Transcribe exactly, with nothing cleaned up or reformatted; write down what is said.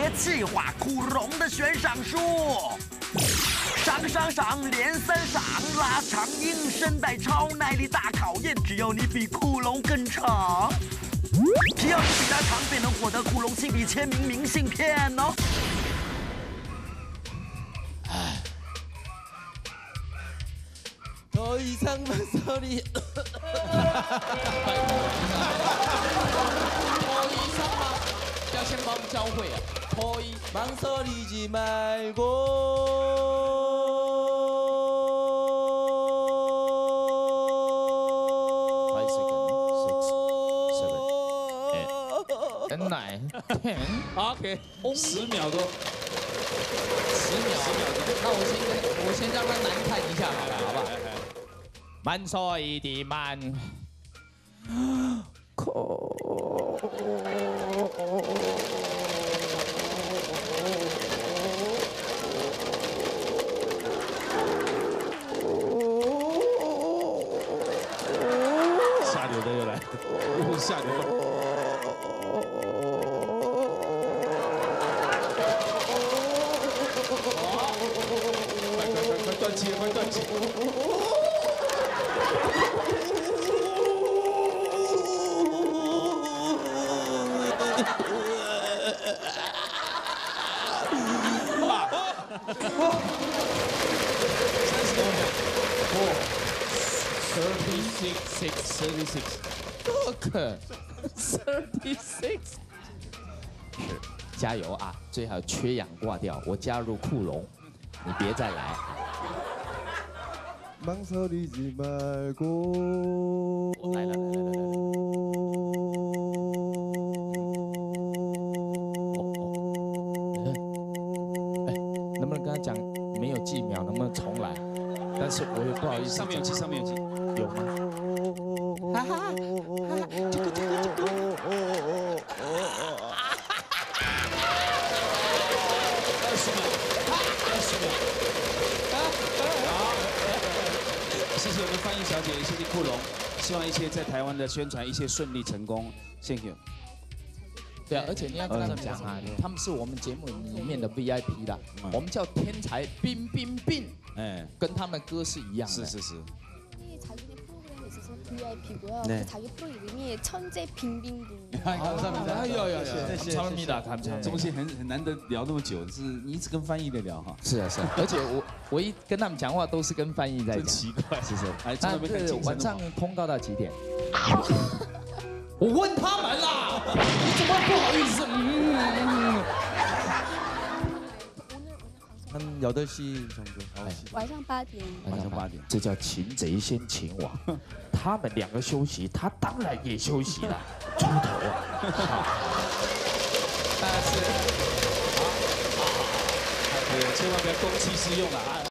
别企划苦龙的悬赏数。赏赏赏连三赏，拉长硬声带超耐力大考验，只要你比酷龙更长，只要你比他长，便能获得酷龙亲笔签名明信片哦。 唉，头一场慢手里， 拜托，头一场嘛，要先把我们教会啊。头一慢手里只买过。 nine ten OK， 十秒多， 十秒，十秒钟。那我先我先让他难看一下好了，好不好？慢手一滴慢，口。 下流的又来，又是下流的。 断气了，快断气！三十多秒。Four, thirty six, thirty six. Look, thirty six. 是，加油啊！最好缺氧挂掉，我加入酷龙，你别再来。 mang sao đi gì mà cô 来来来来来来，能不能跟他讲没有计秒，能不能重来？但是我也不好意思， 上面有记，上面有记， 有吗？哈哈哈，这个这个这个。 二十秒，二十秒。 谢谢我们翻译小姐，谢谢酷龙，希望一切在台湾的宣传一切顺利成功。Thank you。 对啊，而且你要跟他们讲啊，他们是我们节目里面的 V I P 啦，我们叫天才冰冰冰，哎，跟他们歌是一样的。是是是。 자기네 프로그램에 있어서 브이아이피고요. 네. 자기 프로 이름이 천재 빙빙빙. 감사합니다. 哎呦呦，谢谢，감사합니다，감사합니다。 中间很很难得聊那么久，是你一直跟翻译的聊哈。 是啊是啊，而且我我一跟他们讲话都是跟翻译在讲， 真奇怪， 是是。 哎， 那是晚上通告到几点？我问他们啦，你怎么不好意思？嗯。 한 여덟 시 정도. 晚上八点。 晚上八点， 这叫擒贼先擒王。他们两个休息，他当然也休息了，出头啊！ 但是，好，好，好，千万不要公器私用了啊！